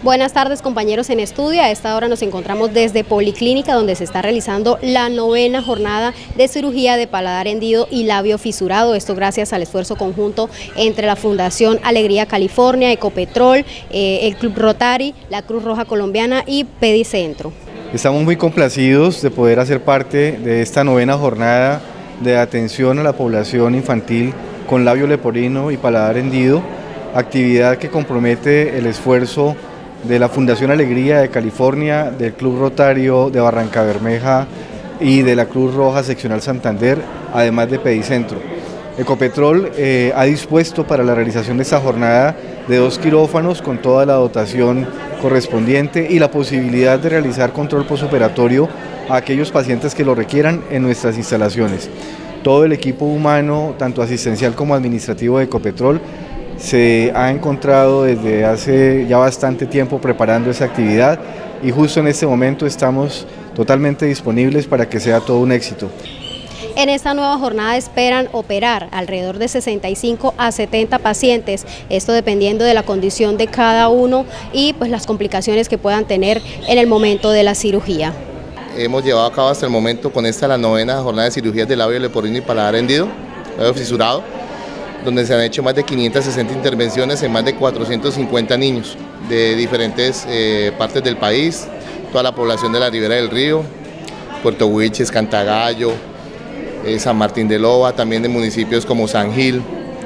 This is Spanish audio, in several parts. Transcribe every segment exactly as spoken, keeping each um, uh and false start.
Buenas tardes, compañeros en estudio. A esta hora nos encontramos desde Policlínica, donde se está realizando la novena jornada de cirugía de paladar hendido y labio fisurado. Esto gracias al esfuerzo conjunto entre la Fundación Alegría California, Ecopetrol, eh, el Club Rotary, la Cruz Roja Colombiana y Pedicentro. Estamos muy complacidos de poder hacer parte de esta novena jornada de atención a la población infantil con labio leporino y paladar hendido, actividad que compromete el esfuerzo de la Fundación Alegría de California, del Club Rotario de Barrancabermeja y de la Cruz Roja Seccional Santander, además de Pedicentro. Ecopetrol eh, ha dispuesto para la realización de esta jornada de dos quirófanos con toda la dotación correspondiente y la posibilidad de realizar control postoperatorio a aquellos pacientes que lo requieran en nuestras instalaciones. Todo el equipo humano, tanto asistencial como administrativo de Ecopetrol, se ha encontrado desde hace ya bastante tiempo preparando esa actividad y justo en este momento estamos totalmente disponibles para que sea todo un éxito. En esta nueva jornada esperan operar alrededor de sesenta y cinco a setenta pacientes, esto dependiendo de la condición de cada uno y pues las complicaciones que puedan tener en el momento de la cirugía. Hemos llevado a cabo hasta el momento con esta la novena jornada de cirugías de labio leporino y paladar hendido, labio fisurado, donde se han hecho más de quinientas sesenta intervenciones en más de cuatrocientos cincuenta niños de diferentes eh, partes del país, toda la población de la Ribera del Río, Puerto Wilches, Cantagallo, eh, San Martín de Loba, también de municipios como San Gil,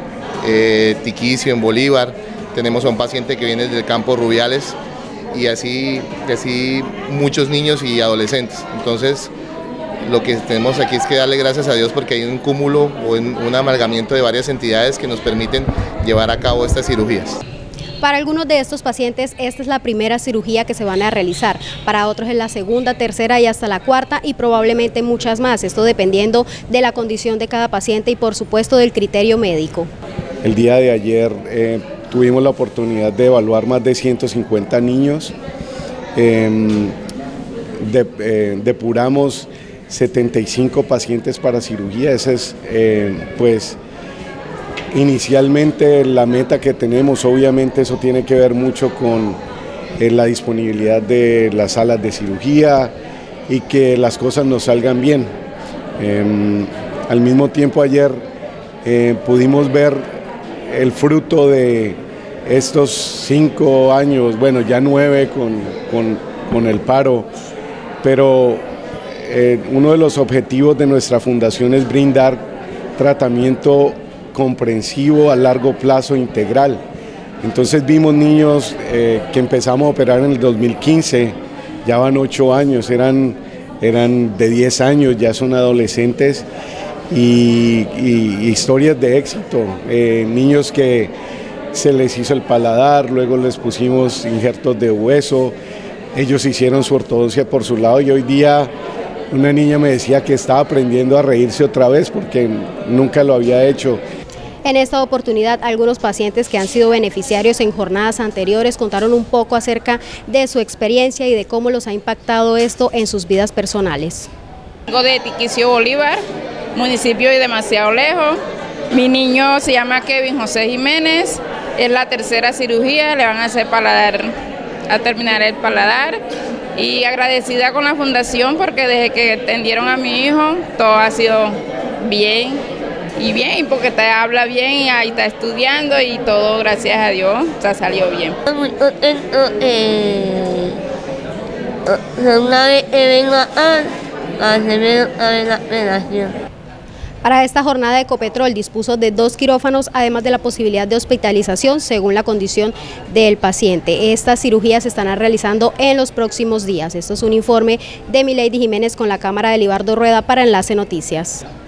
eh, Tiquicio en Bolívar. Tenemos a un paciente que viene del campo Rubiales y así, así muchos niños y adolescentes. Entonces, lo que tenemos aquí es que darle gracias a Dios porque hay un cúmulo o un amalgamiento de varias entidades que nos permiten llevar a cabo estas cirugías. Para algunos de estos pacientes esta es la primera cirugía que se van a realizar, para otros es la segunda, tercera y hasta la cuarta y probablemente muchas más, esto dependiendo de la condición de cada paciente y por supuesto del criterio médico. El día de ayer eh, tuvimos la oportunidad de evaluar más de ciento cincuenta niños, eh, de, eh, depuramos setenta y cinco pacientes para cirugía. Esa es eh, pues inicialmente la meta que tenemos. Obviamente eso tiene que ver mucho con eh, la disponibilidad de las salas de cirugía y que las cosas nos salgan bien. Eh, al mismo tiempo ayer eh, pudimos ver el fruto de estos cinco años, bueno ya nueve con, con, con el paro, pero Eh, uno de los objetivos de nuestra fundación es brindar tratamiento comprensivo a largo plazo integral. Entonces vimos niños eh, que empezamos a operar en el dos mil quince, ya van ocho años, eran, eran de diez años, ya son adolescentes y, y, y historias de éxito, eh, niños que se les hizo el paladar, luego les pusimos injertos de hueso, ellos hicieron su ortodoncia por su lado y hoy día una niña me decía que estaba aprendiendo a reírse otra vez porque nunca lo había hecho. En esta oportunidad, algunos pacientes que han sido beneficiarios en jornadas anteriores contaron un poco acerca de su experiencia y de cómo los ha impactado esto en sus vidas personales. Vengo de Tiquicio, Bolívar, municipio y demasiado lejos. Mi niño se llama Kevin José Jiménez, es la tercera cirugía, le van a hacer paladar, a terminar el paladar. Y agradecida con la fundación porque desde que atendieron a mi hijo todo ha sido bien y bien porque te habla bien y ahí está estudiando y todo gracias a Dios se salió bien. Muy contento, eh, una vez que venga a hacerme la operación. Para esta jornada Ecopetrol dispuso de dos quirófanos, además de la posibilidad de hospitalización según la condición del paciente. Estas cirugías se estarán realizando en los próximos días. Esto es un informe de Milady Jiménez con la cámara de Libardo Rueda para Enlace Noticias.